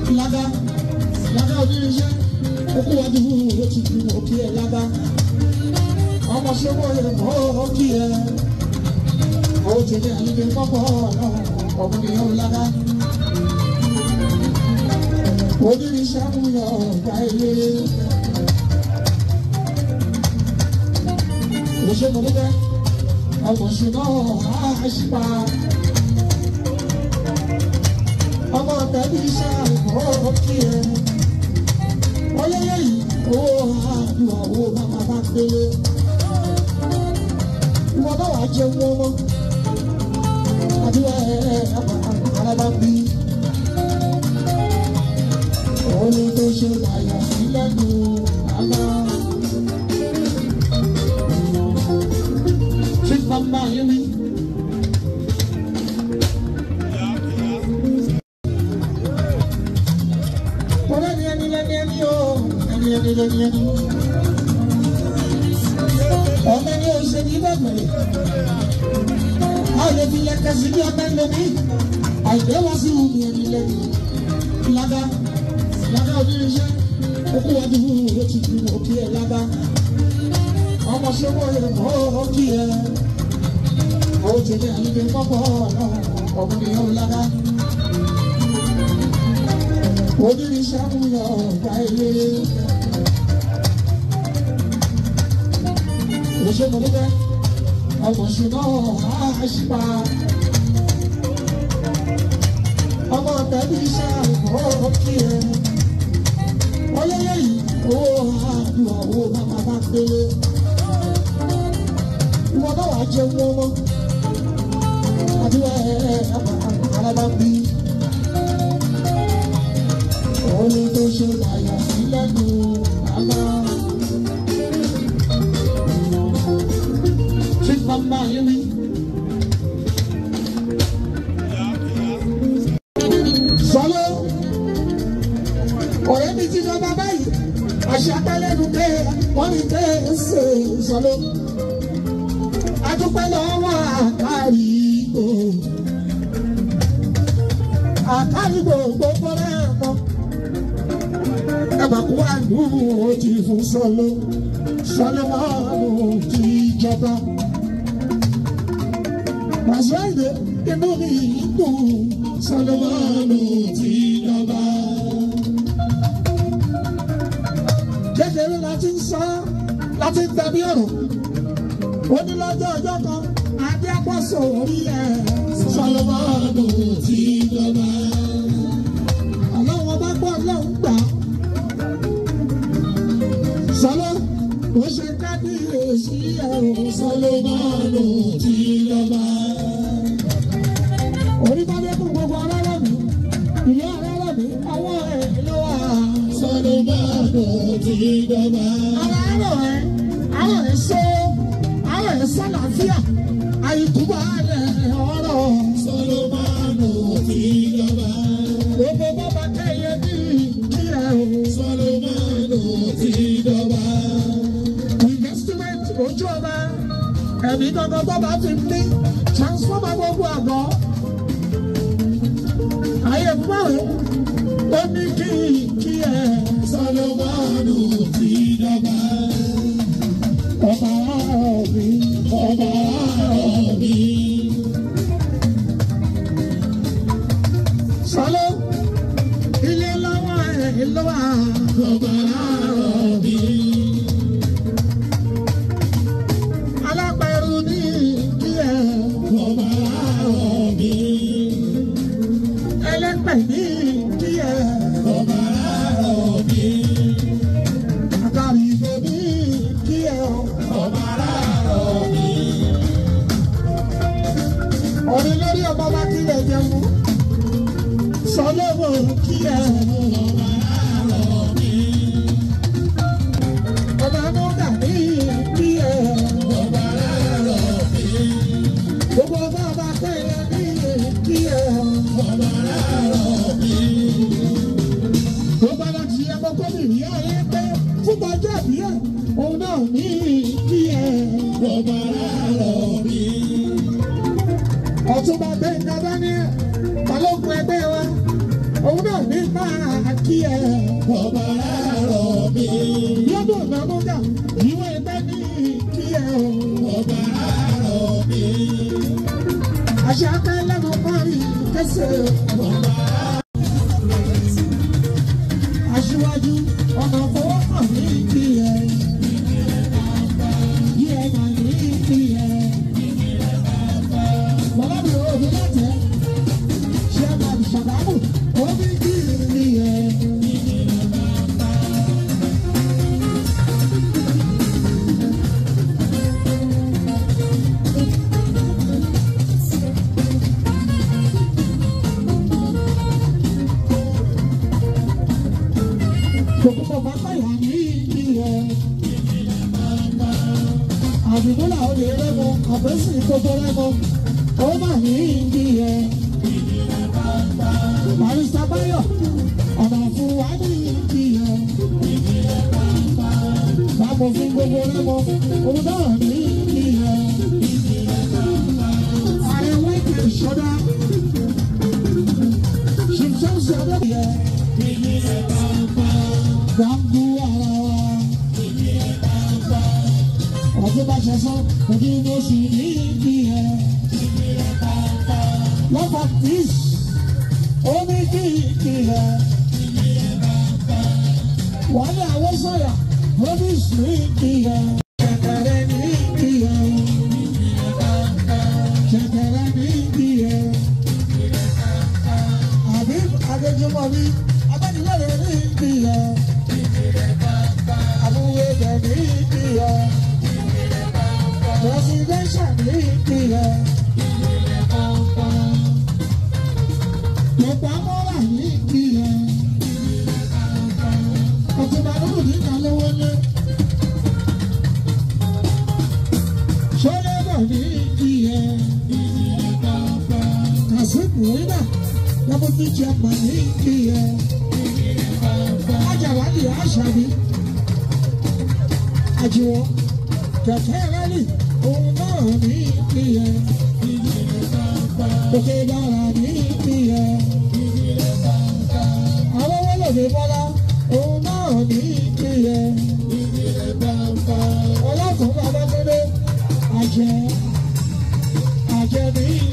Lága onírinṣẹ́ okú wa dùn ó ti fi òkè ẹ̀ lága ọmọ ṣẹ́wọ́ ẹ̀ mọ́ òkè ẹ̀ ó ti ní àyíké pọ́pọ́ ọmọnìyàn ó lága onírinṣẹ́ mú yọ ọ̀gá ilé òṣèlú dúpẹ́ ọmọ ṣùgbọ́n àṣìpá ọmọ tẹ̀lé iṣẹ́ àìmọ́ òkè ẹ̀. Oyeye yìí owó àdúrà owó bàbá bá délé ìwọ náà wàá jẹ owó mọ àdúrà àràbà bí òun tó ṣe láyà sí lẹ́nu àlá ṣé bàbá yẹn mi. Ọmọ ní oṣù ní bẹ̀rẹ̀ àwọn ẹbí lẹ́kẹ̀ sí ní ọmọ ẹlẹ́mí àìdẹ́ wá sí omi ẹni lẹ́nu lága onírinṣẹ́ okú wa dùn ó ti fi òkè ẹ̀ lága ọmọ ṣẹ́wọ́ ẹ̀ mọ́ òkè ẹ̀ ó ti ní àyíké pọ́pọ́ ọmọnìyàn ó lága onírinṣẹ́ mú yọ ọ̀gá ilé. Òṣèlú dúpẹ́ ọmọ ṣùgbọ́n àṣìpá ọmọ tẹ̀lé iṣẹ́ àìmọ́ òkè ẹ̀. Oyeye yìí owó àdúrà owó bàbá bá délé ìwọ náà wàá jẹ owó mọ́ àdúrà àràbà bí òun tó ṣe láyà sí lẹ́nu àlá. Mama yẹmi. Sọlọ ọ̀rẹ́ mi ti lọ́ba báyìí àṣà pẹ́lẹ́nu pé wọ́n ní pé ṣe sọlọ. Adúpẹ́ lọ́wọ́ àkàrìgbò gbogbo rẹ̀ mọ́. Ẹ̀bà kú àdúró ó ti fún sọlọ. Sọlọ máa ń ti jọba. Maswede inú mi dùn Solomoni ti dọba. Kékeré láti ń sọ láti ń tẹ̀bí ọ̀rọ̀. Ó ní lọ́jọ́ ọjọ́ kan adé àpọ̀sọ̀ orí ẹ̀ Solomoni ti dọba. Ọlọ́run ọba gbọ́ ọlọ́run gbà. Sọlọ́ ó ṣe kábíyèsí ẹ̀rọ Solomoni ti dọba. Orí bá dé fún gbogbo aráàlú mi, ìyá aráàlú mi, àwọn ẹ̀ ló wà. Solomoni ti dọba. Àwọn ẹ̀ sọ, àwọn ẹ̀ sálàáfíà, àìkúbà ẹ̀ ọ̀rọ̀. Solomoni ti dọba. Gbogbo bàbá kẹyẹ ní ìkírẹ̀ o. Solomoni ti dọba. Investment ojú ọba, ẹ̀mí gangan bàbá fi ní transformer gbogbo àgọ́. Ayé báwo ó ní kí ẹ Solomoni ti dọba. Ọba mi, ọba mi. Sọlọ ilé lọ́wọ́ ẹ̀ lọ́wọ́ ọba mi. Alápẹ̀rù ní kí ẹ ọba mi. Ẹlẹ́pẹ̀ ní kí ẹ ọba mi. Àkàrìgbò ní kí ẹ ọba mi. Orí lórí ọba bá kílẹ̀ jẹun. Solomoni kí ẹ ọba mi. Ọba mọ́gà ní kí ẹ ọba mi. Gbogbo ọba ọba kẹ́yẹ ní kí ẹ ọba mi. Gbogbo ọba ti ẹgbẹ́ kọ́mìnì ayé pé fún ọjọ́ ìbí ẹ̀ òun náà ní kí ẹ ọba mi. Ọ̀túnba Gbẹ́ngà Daniel balógun ẹgbẹ́ wa òun náà ní máa kí ẹ. Ọba àárọ̀ mi. Lọ́dún ìgbàgbọ́gà ìwé ẹgbẹ́ ní kí ẹ o. Ọba àárọ̀ mi. Àṣà pẹ́ lẹ́nu parí kẹsẹ̀. Ọba aṣíwájú ọ̀nà fọwọ́ hàn ní kí ẹ. Yí ẹ máa ní kí ẹ. Bàbá mi ò ní láti ṣe é máa ṣàdámù omi kí ni ẹ. Kòkòrò bàbá yà ní kí ẹ. Àdìmúlà ò lè rẹ́mọ, àbẹ́sì gbogbo rẹ́mọ, ó mà ní kí ẹ. Barrister Báyọ̀, ọ̀nà fún wa ní kí ẹ. Bàbá fún gbogbo rẹ́mọ, òun náà ní kí ẹ. Ààrẹ wíìkì ìṣọ́dá, ṣùgbọ́n ṣọ́dá yẹ. Gbàgbó ara wa. Ọdún bá ṣe sọ, òbí mo sì ní kí ẹ. Lọ́fà tíṣ, ó ní kí ẹ. Wálé àwọn sọ̀yà, ó ní sí kí ẹ. Ṣẹ̀kẹ̀rẹ̀ ní kí ẹ. Ṣẹ̀kẹ̀rẹ̀ ní kí ẹ. Àbí Adéjúmọ̀ ní abẹ́nilẹ́rẹ̀ ní kí ẹ. Àbúwé bẹ̀ ní kí ẹ. Presidential ní kí ẹ. Lọ́pọ̀ amọ́ra ní kí ẹ. Ọ̀túnba lóòrùn ní ìdálówó lé. Ṣọ́lẹ́bọ̀ ní kí ẹ. Kàṣíkù rírà lọ́pọ̀ tí jẹ́ pọ̀ ní kí ẹ. Ajáwádìí àṣàbí. Àjùwọ̀ kẹ̀kẹ́ rẹ́lì òun náà ní kí ẹ. Òkè dára ní kí ẹ. Àwọn wọlé bọ́lá òun náà ní kí ẹ. Ọlọ́kùnrin Babátúndé àjẹ́ ní